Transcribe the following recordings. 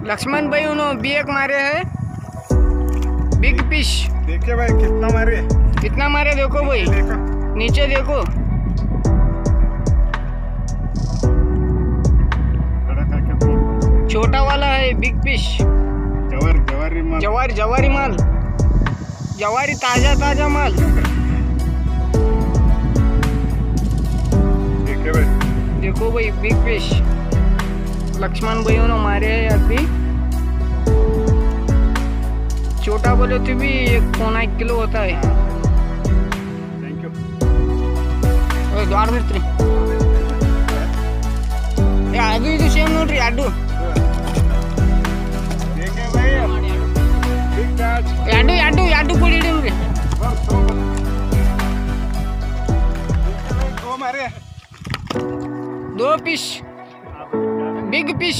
लक्ष्मण भाई उन्होंने भी एक मारे है बिग फिश। देखिए भाई कितना मारे, कितना मारे देखो भाई, नीचे देखो। छोटा वाला है बिग फिश। जवारी माल, जवारी माल, जवारी ताजा माल। देखो भाई बिग फिश लक्ष्मण भाइयों ने मारे हैं अभी। छोटा बोले तो भी 1.25 किलो होता है। Thank you. द्वार मित्री ಅದು ಇದು ಸೇಮ್ ನೋಡ್ರಿ ಎರಡು ಎರಡು ಕೊಡಿ ಇಡಮ್ರಿ। दो fish big fish.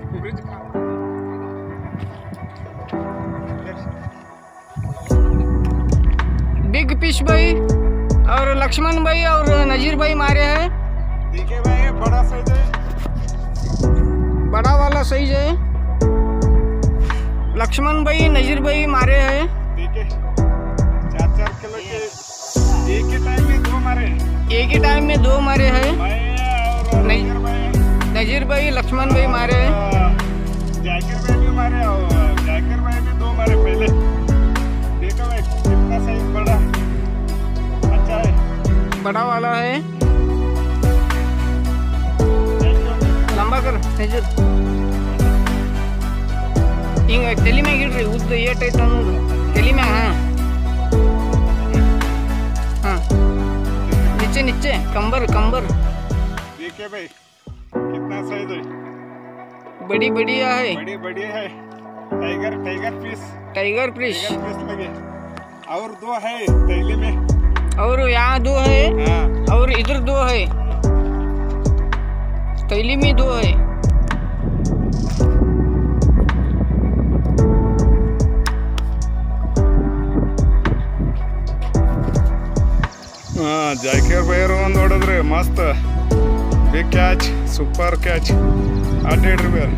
Big fish भाई और लक्ष्मण भाई और नजीर भाई मारे हैं। देखिए भाई बड़ा साइज है, बड़ा वाला साइज है। लक्ष्मण भाई नजीर भाई मारे हैं। ठीक है, 4-4 किलो के एक ही टाइम में 2 मारे। एक ही टाइम में 2 मारे हैं। नजीर भाई लक्ष्मण भाई मारे हैं। जाकिर भाई भी मारे और जाकिर भाई भी 2 मारे पहले। देखो भाई कितना साइज बड़ा अच्छा है, बड़ा वाला है। लंबा कर नजीर ಹಿಂಗ ತಲೆ ಮ್ಯಾಗ ಇಡ್ರಿ, ಉದ್ದ ಏಟೈತೆ ಅನ್ನೋದು ತಲೆ ಮ್ಯಾಗ। हाँ नीचे कंबर। देखिए भाई कितना साइज है, बड़ी बढ़िया है। बड़ी है। टाइगर फिश लगे और 2 है तैली में, और यहाँ 2 है। हाँ। और इधर 2 है, तैली में 2 है। ಜಾಕಿರ್ ಬೈಯರ್ ಒಂದು ಹೊಡೆದ್ರಿ ಮಸ್ತ್ ಬಿಗ್ ಕ್ಯಾಚ್, ಸೂಪರ್ ಕ್ಯಾಚ್ ಅಡ್ಡಿಡ್ರಿ ಬೇರ್।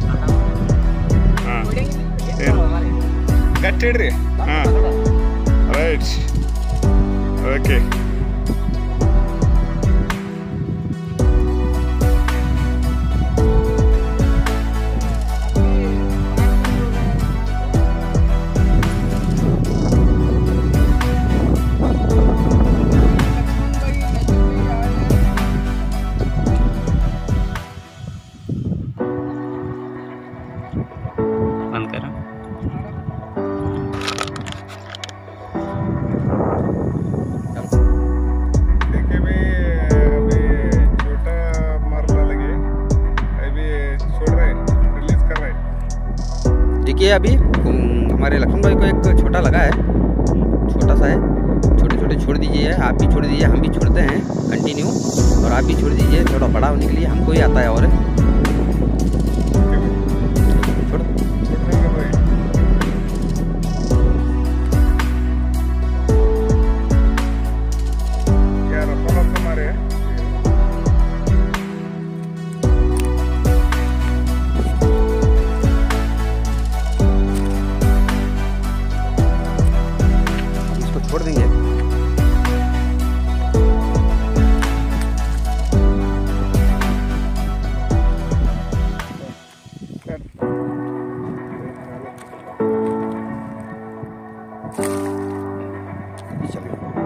ಹಾಂ ಗಟ್ಟಿ ಇಡ್ರಿ। ಹಾಂ ರೈಟ್ ಓಕೆ। बंद करो। देखिए भाई अभी छोटा मरला लगे, अभी छोड़ रहे, रिलीज कर रहे। देखिए अभी हमारे लक्ष्मण भाई को एक छोटा लगा है, छोटा सा है। छोटे छोड़ दीजिए, आप भी छोड़ दीजिए, हम भी छोड़ते हैं कंटिन्यू, और आप भी छोड़ दीजिए। थोड़ा बड़ा होने के लिए हमको ही आता है। और छोड़ देंगे। चलिए